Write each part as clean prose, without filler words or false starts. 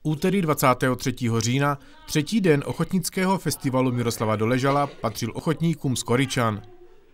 Úterý 23. října, třetí den ochotnického festivalu Miroslava Doležala, patřil ochotníkům z Koryčan.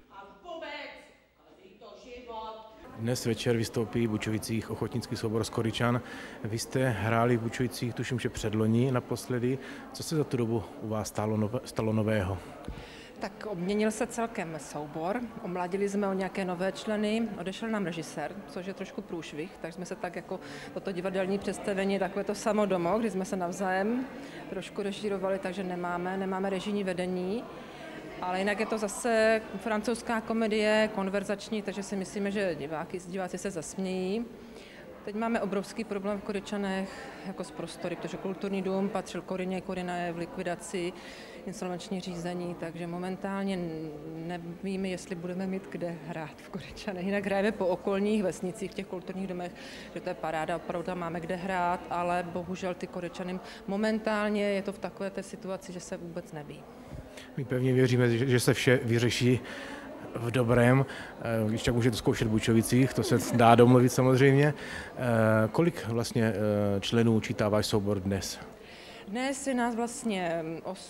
Dnes večer vystoupí v Bučovicích ochotnický soubor z Koryčan. Vy jste hráli v Bučovicích, tuším, že předloni naposledy. Co se za tu dobu u vás stalo nového? Tak obměnil se celkem soubor, omladili jsme o nějaké nové členy, odešel nám režisér, což je trošku průšvih, tak jsme se tak jako toto divadelní představení, takové to samodomo, kdy jsme se navzájem trošku režírovali, takže nemáme režijní vedení. Ale jinak je to zase francouzská komedie, konverzační, takže si myslíme, že diváci se zasmějí. Teď máme obrovský problém v Koryčanech jako s prostory, protože kulturní dům patřil Koryně, Koryna je v likvidaci, insolvenční řízení, takže momentálně nevíme, jestli budeme mít kde hrát v Koryčanech. Jinak hrajeme po okolních vesnicích, v těch kulturních domech, že to je paráda, opravdu tam máme kde hrát, ale bohužel ty Koryčany momentálně je to v takové té situaci, že se vůbec neví. My pevně věříme, že se vše vyřeší v dobrém, když tak můžete zkoušet v Bučovicích, to se dá domluvit samozřejmě. Kolik vlastně členů učítá váš soubor dnes? Dnes je nás vlastně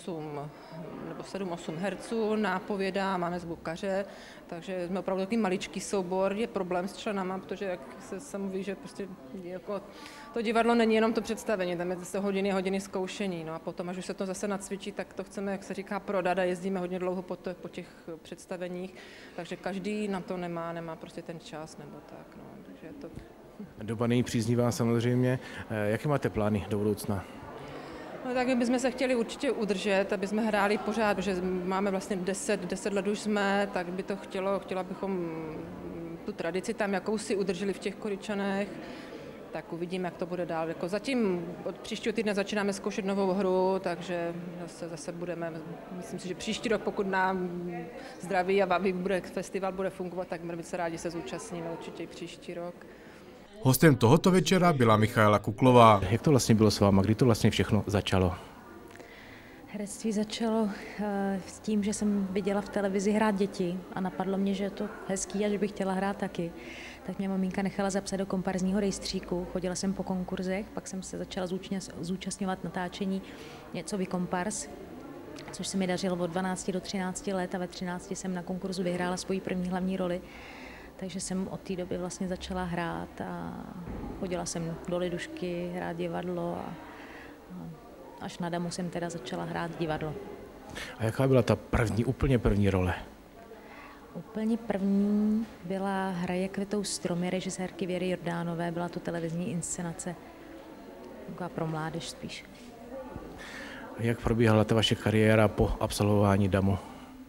7-8 herců, nápověda, máme zvukaře, takže jsme opravdu takový maličký soubor. Je problém s členama, protože jak se mluví, že prostě jako to divadlo není jenom to představení, tam je zase hodiny zkoušení. No a potom, až už se to zase nacvičí, tak to chceme, jak se říká, prodat a jezdíme hodně dlouho po těch představeních, takže každý na to nemá prostě ten čas nebo tak. No, takže je to... Doba není příznivá samozřejmě. Jaké máte plány do budoucna? No tak my bychom se chtěli určitě udržet, aby jsme hráli pořád, protože máme vlastně 10 let už jsme, tak by to chtěla bychom tu tradici tam jakousi udrželi v těch Koryčanech, tak uvidíme, jak to bude dál. Jako zatím od příštího týdne začínáme zkoušet novou hru, takže zase budeme, myslím si, že příští rok, pokud nám zdraví a festival bude fungovat, tak budeme se rádi se zúčastníme určitě i příští rok. Hostem tohoto večera byla Michaela Kuklová. Jak to vlastně bylo s váma? Kdy to vlastně všechno začalo? Herectví začalo s tím, že jsem viděla v televizi hrát děti a napadlo mě, že je to hezký a že bych chtěla hrát taky. Tak mě maminka nechala zapsat do komparzního rejstříku, chodila jsem po konkurzech, pak jsem se začala zúčastňovat natáčení něco kompars, což se mi dařilo od 12 do 13 let a ve 13 jsem na konkurzu vyhrála svoji první hlavní roli. Takže jsem od té doby vlastně začala hrát a chodila jsem do Lidušky hrát divadlo a až na Damu jsem teda začala hrát divadlo. A jaká byla ta úplně první role? Úplně první byla Hraje kvetou stromy režisérky Věry Jordánové, byla to televizní inscenace, taková pro mládež spíš. A jak probíhala ta vaše kariéra po absolvování Damu?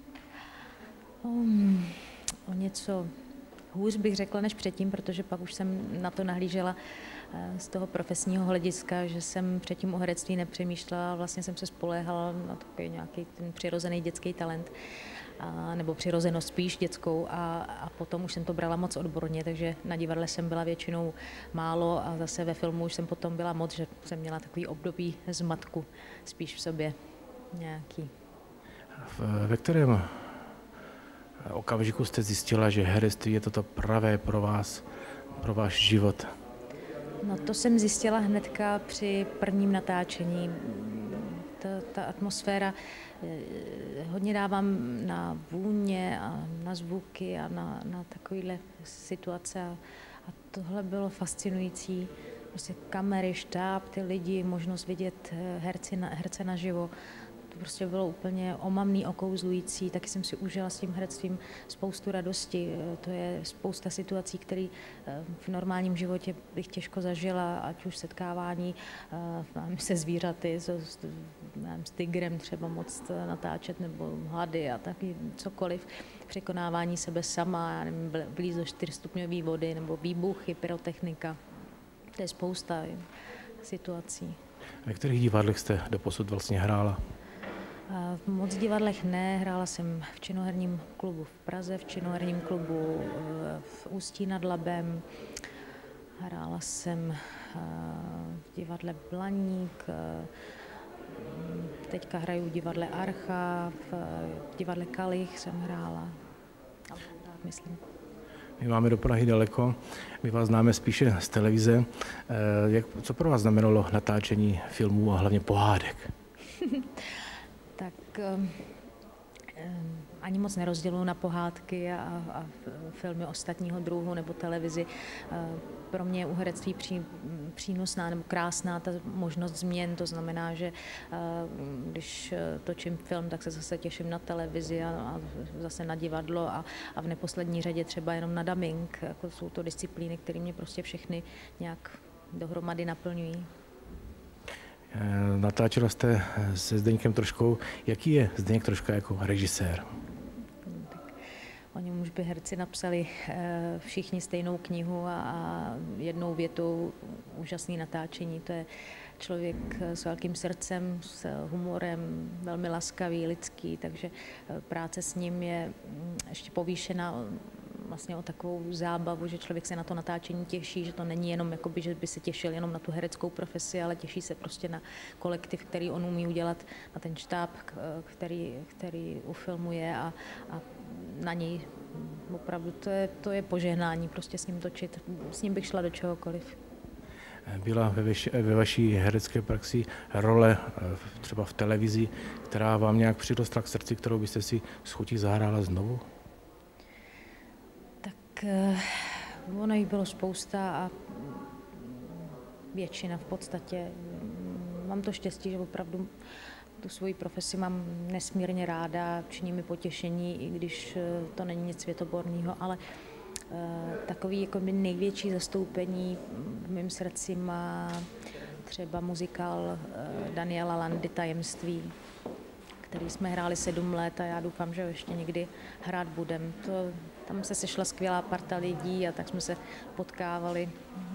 O něco hůř bych řekla než předtím, protože pak už jsem na to nahlížela z toho profesního hlediska, že jsem předtím o herectví nepřemýšlela, vlastně jsem se spoléhala na takový nějaký ten přirozený dětský talent, nebo přirozenost spíš dětskou a potom už jsem to brala moc odborně, takže na divadle jsem byla většinou málo a zase ve filmu už jsem potom byla moc, že jsem měla takový období zmatku spíš v sobě nějaký. Ve kterém okamžiku jste zjistila, že herectví je toto pravé pro vás, pro váš život? No to jsem zjistila hnedka při prvním natáčení. Ta atmosféra, hodně dávám na vůně a na zvuky a na takovéhle situace a tohle bylo fascinující. Prostě kamery, štáb, ty lidi, možnost vidět herce naživo. To prostě bylo úplně omamný, okouzlující, taky jsem si užila s tím herectvím spoustu radosti. To je spousta situací, které v normálním životě bych těžko zažila, ať už setkávání se zvířaty, s tigrem třeba moc natáčet, nebo hlady a taky cokoliv. Překonávání sebe sama, blízo 4stupňové vody, nebo výbuchy, pyrotechnika. To je spousta situací. Ve kterých divadlech jste doposud vlastně hrála? V moc divadlech ne, hrála jsem v činoherním klubu v Praze, v činoherním klubu v Ústí nad Labem, hrála jsem v divadle Blaník, teďka hraju v divadle Archa, v divadle Kalich jsem hrála, myslím. My máme do Prahy daleko, my vás známe spíše z televize. Co pro vás znamenalo natáčení filmů a hlavně pohádek? Tak ani moc nerozděluji na pohádky a filmy ostatního druhu nebo televizi. Pro mě je u herectví přínosná nebo krásná ta možnost změn, to znamená, že když točím film, tak se zase těším na televizi a zase na divadlo a v neposlední řadě třeba jenom na dubbing. Jako jsou to disciplíny, které mě prostě všechny nějak dohromady naplňují. Natáčela jste se Zdeňkem Troškou. Jaký je Zdeněk Troška jako režisér? O něm už by herci napsali všichni stejnou knihu a jednou větou úžasný natáčení. To je člověk s velkým srdcem, s humorem, velmi laskavý, lidský, takže práce s ním je ještě povýšena vlastně o takovou zábavu, že člověk se na to natáčení těší, že to není jenom, jakoby, že by se těšil jenom na tu hereckou profesi, ale těší se prostě na kolektiv, který on umí udělat, na ten štáb, který ufilmuje a na něj opravdu to je požehnání, prostě s ním točit. S ním bych šla do čehokoliv. Byla ve vaší herecké praxi role třeba v televizi, která vám nějak přirostla k srdci, kterou byste si s chutí zahrála znovu? Tak ono jich bylo spousta a většina v podstatě. Mám to štěstí, že opravdu tu svoji profesi mám nesmírně ráda, činí mi potěšení, i když to není nic světoborného, ale takový jako největší zastoupení v mém srdci má třeba muzikál Daniela Landy Tajemství, který jsme hráli 7 let a já doufám, že ho ještě někdy hrát budem. Tam se sešla skvělá parta lidí a tak jsme se potkávali.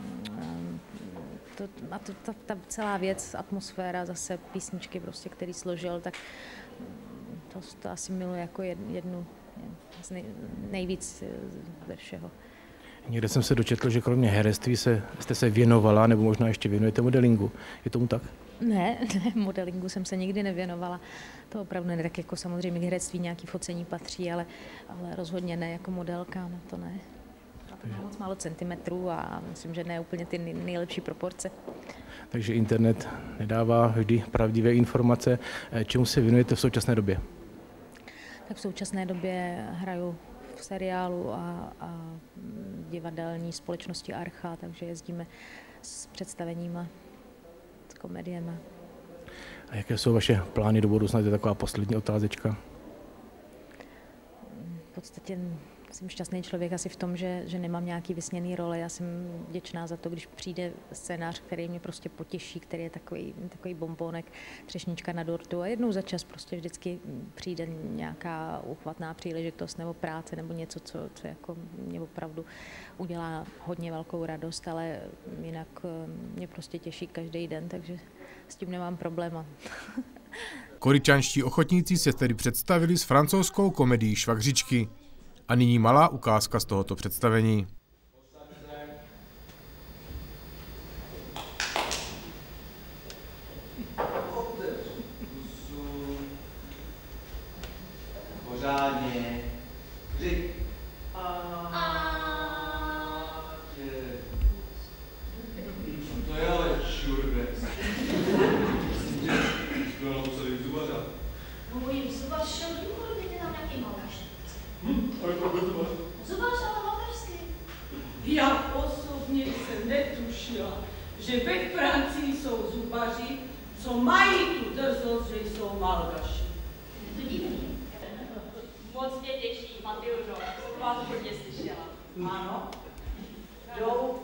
Ta celá věc, atmosféra, zase písničky, prostě, který složil, tak to asi miluji jako jednu z nejvíc ze všeho. Někde jsem se dočetl, že kromě herectví jste se věnovala, nebo možná ještě věnujete modelingu. Je tomu tak? Ne, modelingu jsem se nikdy nevěnovala. To opravdu ne, tak jako samozřejmě k herectví nějaký focení patří, ale rozhodně ne jako modelka, no to ne. Moc málo centimetrů a myslím, že ne úplně ty nejlepší proporce. Takže internet nedává vždy pravdivé informace. Čemu se věnujete v současné době? Tak v současné době hraju v seriálu a divadelní společnosti Archa, takže jezdíme s představeníma, s komediema. A jaké jsou vaše plány do budoucna? To je taková poslední otázečka. V podstatě jsem šťastný člověk asi v tom, že nemám nějaký vysněný role. Já jsem vděčná za to, když přijde scénář, který mě prostě potěší, který je takový bonbónek, třešnička na dortu a jednou za čas prostě vždycky přijde nějaká uchvatná příležitost nebo práce nebo něco, co jako mě opravdu udělá hodně velkou radost, ale jinak mě prostě těší každý den, takže s tím nemám problém. Koryčanští ochotníci se tedy představili s francouzskou komedií Švagřičky. A nyní malá ukázka z tohoto představení. Pořádně. Křik. To je ale čurbec. Bylo museli zubařa. Můj zubař šel důchodu, teď je tam nějaký malaš. Ale to byl zubař. Zubař, ale mateřský. Já osobně jsem netušila, že ve Francii jsou zubaři, co mají tu drzost, že jsou malgaši. To divný. Moc mě těší, Matildo, jsem vás hodně slyšela. Ano. Jdou